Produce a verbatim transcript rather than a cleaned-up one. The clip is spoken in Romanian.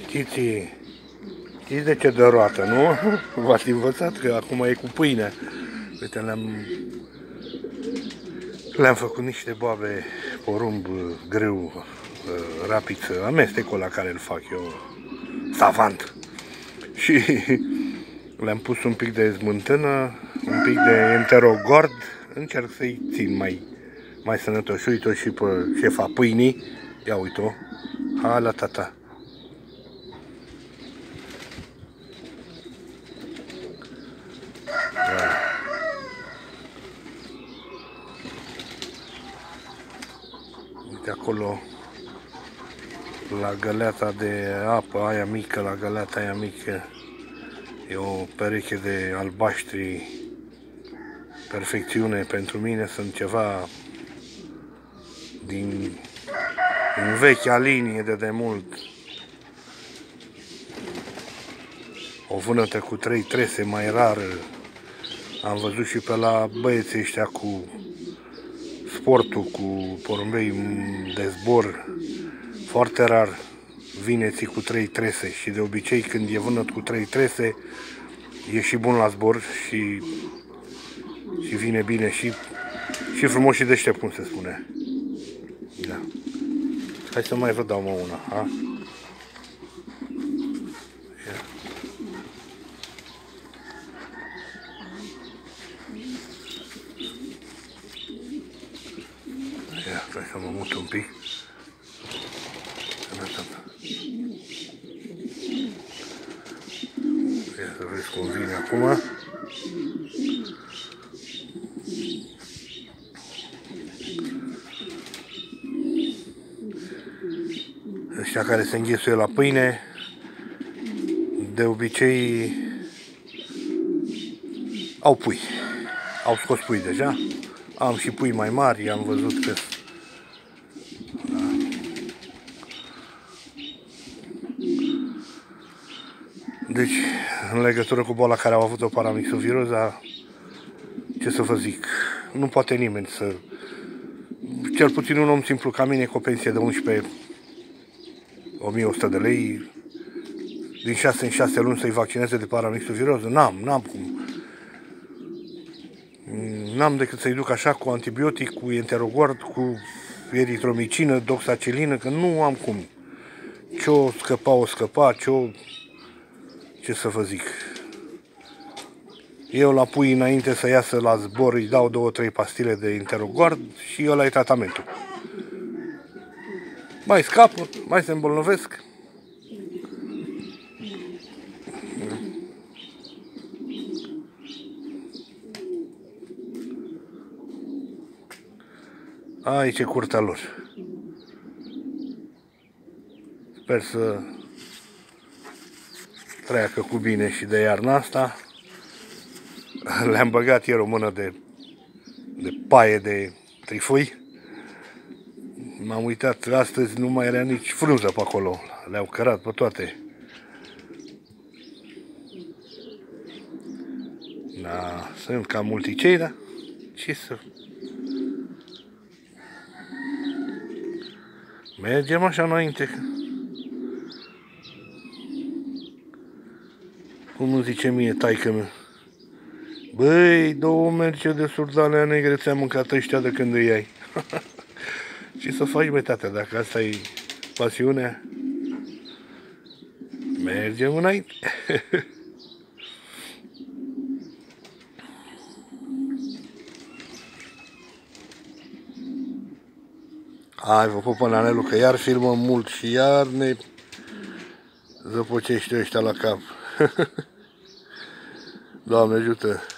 Știți, știți de ce dă roată, nu? V-ați învățat că acum e cu pâine. Uite, le-am le-am făcut niște boabe porumb greu, rapiță, amestecul la care îl fac eu, savant. Și le-am pus un pic de smântână, un pic de enterogord, încerc să-i țin mai, mai sănătoși. Uite-o și pe șefa pâinii, ia uite-o, ha la tata. Uite acolo, la găleata de apă aia mică, la găleata aia mică, e o pereche de albaștri, perfecțiune pentru mine, sunt ceva din, din vechea linie de demult. O vânătă cu trei trese mai rară, am văzut și pe la băieții ăștia cu sportul, cu porumbei de zbor, foarte rar vine ții cu trei trese și de obicei când e vânăt cu trei trese e și bun la zbor și, și vine bine și, și frumos și deștept, cum se spune. Da. Hai să mai vă dau mă una, ha? Ia. Ia, stai să mă mut un pic. Ia să vezi cum vine acum. Ăștia care se înghesuie la pâine, de obicei au pui. Au scos pui deja. Am și pui mai mari, am văzut că... Deci, în legătură cu boala care au avut-o paramixoviroza, ce să vă zic, nu poate nimeni să... Cel puțin un om simplu ca mine, cu o pensie de unsprezece mii o sută de lei, din șase în șase luni să-i vaccineze de paramixoviroză, n-am, n-am cum. N-am decât să-i duc așa cu antibiotic, cu enterogord, cu eritromicină, doxacilină, că nu am cum. Ce-o scăpa, o scăpa, ce-o... Ce să vă zic. Eu la pui, înainte să iasă la zbor, îi dau două, trei pastile de enterogord și ăla e tratamentul. Mai scapă, mai se îmbolnăvesc. Aici e curtea lor. Sper să treacă cu bine și de iarna asta. Le-am băgat ieri o mână de, de paie de trifoi. M-am uitat, astăzi nu mai era nici frunză pe acolo. Le-au cărat pe toate. Da, sunt cam multicei, da? Ce să... Mergem așa înainte. Cum îmi zice mie taică-mea? Băi, două merge de surdalea negre ți-a mâncat ăștia de când îi iai. Ce să faci, băi, tata, dacă asta e pasiunea? Mergem înainte. Hai, vă pupă, Nanelu, că iar filmăm mult și iar ne zăpocește ăștia la cap. Doamne ajută!